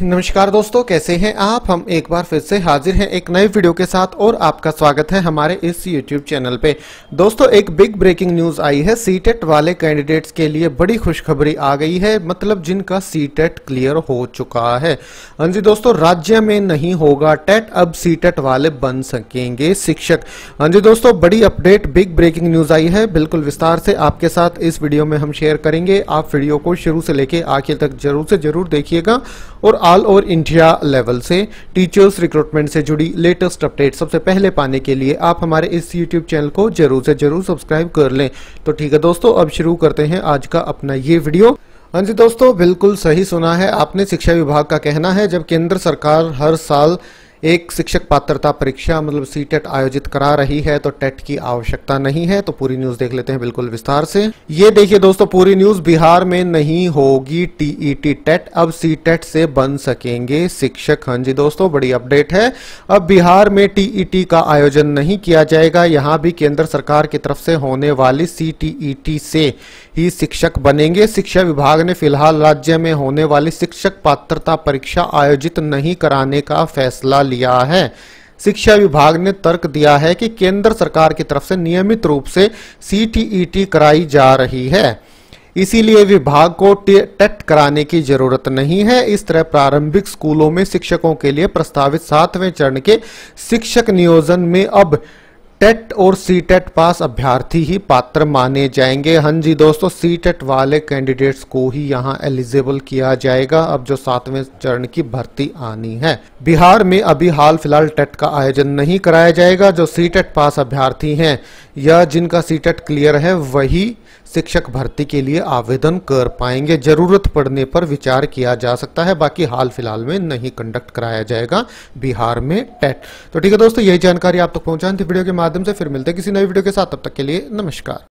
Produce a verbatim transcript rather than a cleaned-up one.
नमस्कार दोस्तों, कैसे हैं आप। हम एक बार फिर से हाजिर हैं एक नए वीडियो के साथ और आपका स्वागत है हमारे इस यूट्यूब चैनल पे। दोस्तों, एक बिग ब्रेकिंग न्यूज आई है। सीटेट वाले कैंडिडेट्स के लिए बड़ी खुशखबरी आ गई है, मतलब जिनका सीटेट क्लियर हो चुका है। हाँ जी दोस्तों, राज्य में नहीं होगा टेट, अब सीटेट वाले बन सकेंगे शिक्षक। हाँ जी दोस्तों, बड़ी अपडेट, बिग ब्रेकिंग न्यूज आई है। बिल्कुल विस्तार से आपके साथ इस वीडियो में हम शेयर करेंगे। आप वीडियो को शुरू से लेके आखिर तक जरूर से जरूर देखिएगा और ऑल ओवर इंडिया लेवल से टीचर्स रिक्रूटमेंट से जुड़ी लेटेस्ट अपडेट सबसे पहले पाने के लिए आप हमारे इस यूट्यूब चैनल को जरूर से जरूर सब्सक्राइब कर लें। तो ठीक है दोस्तों, अब शुरू करते हैं आज का अपना ये वीडियो। हाँ जी दोस्तों, बिल्कुल सही सुना है आपने। शिक्षा विभाग का कहना है, जब केंद्र सरकार हर साल एक शिक्षक पात्रता परीक्षा मतलब सीटेट आयोजित करा रही है तो टेट की आवश्यकता नहीं है। तो पूरी न्यूज देख लेते हैं बिल्कुल विस्तार से। ये देखिए दोस्तों, पूरी न्यूज। बिहार में नहीं होगी टीईटी टेट, अब सीटेट से बन सकेंगे शिक्षक। हाँ जी दोस्तों, बड़ी अपडेट है। अब बिहार में टीईटी का आयोजन नहीं किया जाएगा। यहाँ भी केंद्र सरकार की तरफ से होने वाली सीटीईटी से ही शिक्षक बनेंगे। शिक्षा विभाग ने फिलहाल राज्य में होने वाली शिक्षक पात्रता परीक्षा आयोजित नहीं कराने का फैसला लिया है। शिक्षा विभाग ने तर्क दिया है कि केंद्र सरकार की तरफ से नियमित रूप से सीटीईटी कराई जा रही है, इसीलिए विभाग को टेट कराने की जरूरत नहीं है। इस तरह प्रारंभिक स्कूलों में शिक्षकों के लिए प्रस्तावित सातवें चरण के शिक्षक नियोजन में अब टेट और सीटेट पास अभ्यर्थी ही पात्र माने जाएंगे। हाँ जी दोस्तों, सीटेट वाले कैंडिडेट्स को ही यहाँ एलिजिबल किया जाएगा अब जो सातवें चरण की भर्ती आनी है। बिहार में अभी हाल फिलहाल टेट का आयोजन नहीं कराया जाएगा। जो सीटेट पास अभ्यर्थी हैं या जिनका सीटेट क्लियर है वही शिक्षक भर्ती के लिए आवेदन कर पाएंगे। जरूरत पड़ने पर विचार किया जा सकता है, बाकी हाल फिलहाल में नहीं कंडक्ट कराया जाएगा बिहार में टेट। तो ठीक है दोस्तों, यही जानकारी आप तक पहुंचानी थी वीडियो के माध्यम से। फिर मिलते हैं किसी नई वीडियो के साथ, तब तक के लिए नमस्कार।